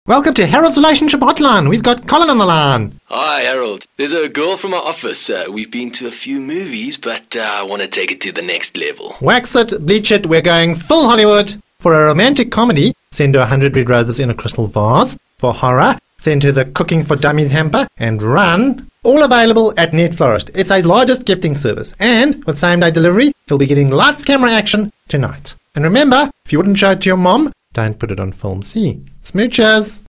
Welcome to Harold's Relationship Hotline. We've got Colin on the line. Hi, Harold. There's a girl from our office. We've been to a few movies, but I want to take it to the next level. Wax it, bleach it, we're going full Hollywood. For a romantic comedy, send her 100 red roses in a crystal vase. For horror, send her the Cooking for Dummies hamper and run. All available at Netflorist, SA's largest gifting service. And with same-day delivery, you'll be getting lights, camera, action tonight. And remember, if you wouldn't show it to your mom, don't put it on film. See? Smoochers!